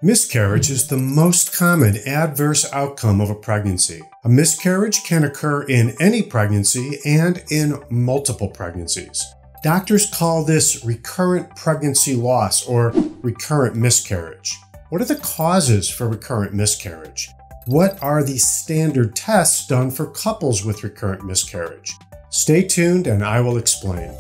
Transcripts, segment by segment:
Miscarriage is the most common adverse outcome of a pregnancy. A miscarriage can occur in any pregnancy and in multiple pregnancies. Doctors call this recurrent pregnancy loss or recurrent miscarriage. What are the causes for recurrent miscarriage? What are the standard tests done for couples with recurrent miscarriage? Stay tuned and I will explain.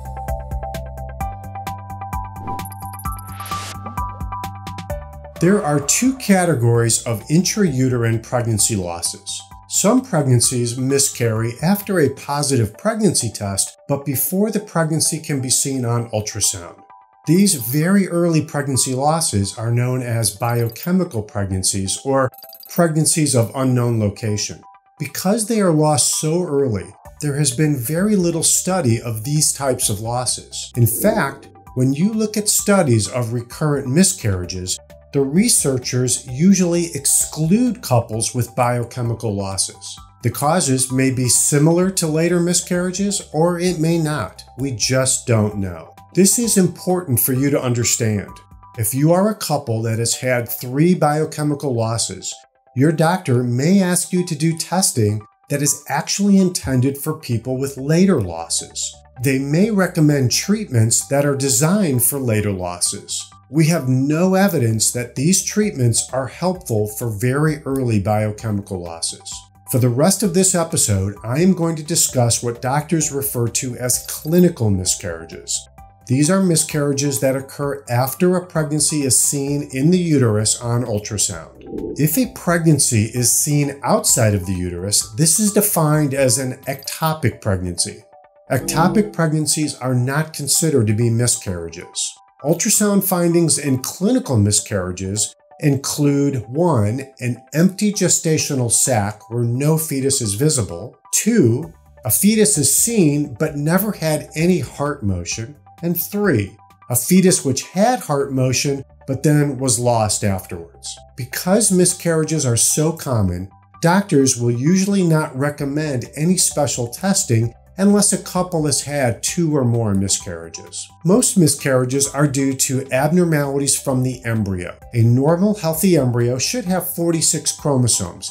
There are two categories of intrauterine pregnancy losses. Some pregnancies miscarry after a positive pregnancy test, but before the pregnancy can be seen on ultrasound. These very early pregnancy losses are known as biochemical pregnancies or pregnancies of unknown location. Because they are lost so early, there has been very little study of these types of losses. In fact, when you look at studies of recurrent miscarriages, the researchers usually exclude couples with biochemical losses. The causes may be similar to later miscarriages, or it may not. We just don't know. This is important for you to understand. If you are a couple that has had 3 biochemical losses, your doctor may ask you to do testing that is actually intended for people with later losses. They may recommend treatments that are designed for later losses. We have no evidence that these treatments are helpful for very early biochemical losses. For the rest of this episode, I am going to discuss what doctors refer to as clinical miscarriages. These are miscarriages that occur after a pregnancy is seen in the uterus on ultrasound. If a pregnancy is seen outside of the uterus, this is defined as an ectopic pregnancy. Ectopic pregnancies are not considered to be miscarriages. Ultrasound findings in clinical miscarriages include 1. An empty gestational sac where no fetus is visible, 2. A fetus is seen but never had any heart motion, and 3. A fetus which had heart motion but then was lost afterwards. Because miscarriages are so common, doctors will usually not recommend any special testing unless a couple has had 2 or more miscarriages. Most miscarriages are due to abnormalities from the embryo. A normal, healthy embryo should have 46 chromosomes,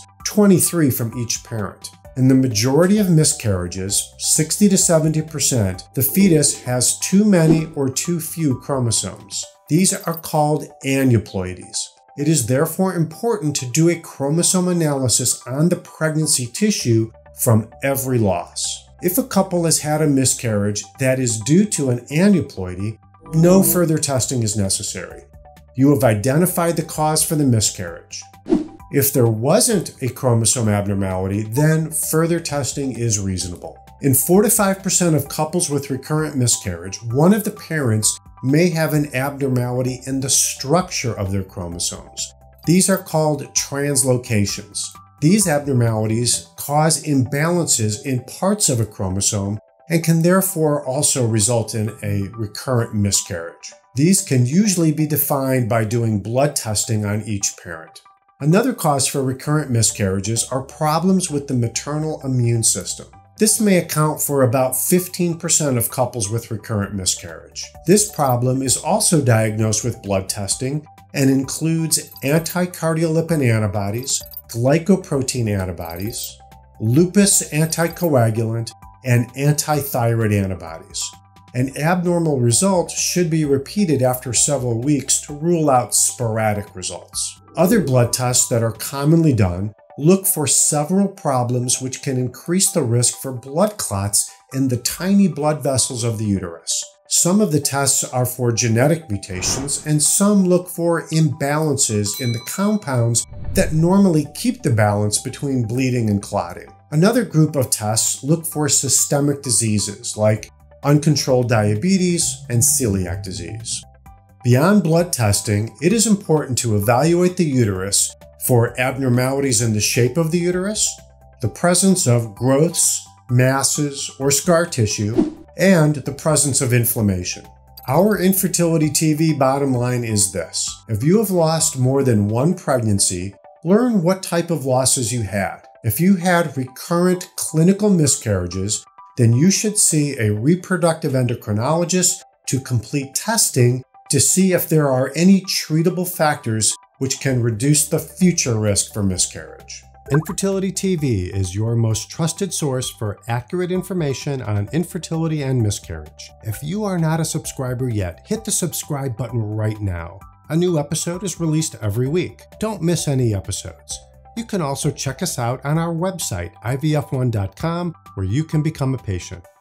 23 from each parent. In the majority of miscarriages, 60 to 70%, the fetus has too many or too few chromosomes. These are called aneuploidies. It is therefore important to do a chromosome analysis on the pregnancy tissue from every loss. If a couple has had a miscarriage that is due to an aneuploidy, no further testing is necessary. You have identified the cause for the miscarriage. If there wasn't a chromosome abnormality, then further testing is reasonable. In 4 to 5% of couples with recurrent miscarriage, one of the parents may have an abnormality in the structure of their chromosomes. These are called translocations. These abnormalities cause imbalances in parts of a chromosome and can therefore also result in a recurrent miscarriage. These can usually be defined by doing blood testing on each parent. Another cause for recurrent miscarriages are problems with the maternal immune system. This may account for about 15% of couples with recurrent miscarriage. This problem is also diagnosed with blood testing and includes anticardiolipin antibodies, glycoprotein antibodies, lupus anticoagulant, and antithyroid antibodies. An abnormal result should be repeated after several weeks to rule out sporadic results. Other blood tests that are commonly done look for several problems which can increase the risk for blood clots in the tiny blood vessels of the uterus. Some of the tests are for genetic mutations, and some look for imbalances in the compounds that normally keep the balance between bleeding and clotting. Another group of tests look for systemic diseases like uncontrolled diabetes and celiac disease. Beyond blood testing, it is important to evaluate the uterus for abnormalities in the shape of the uterus, the presence of growths, masses, or scar tissue, and the presence of inflammation. Our Infertility TV bottom line is this: if you have lost more than 1 pregnancy, learn what type of losses you had. If you had recurrent clinical miscarriages, then you should see a reproductive endocrinologist to complete testing to see if there are any treatable factors which can reduce the future risk for miscarriage. Infertility TV is your most trusted source for accurate information on infertility and miscarriage. If you are not a subscriber yet, hit the subscribe button right now. A new episode is released every week. Don't miss any episodes. You can also check us out on our website, ivf1.com, where you can become a patient.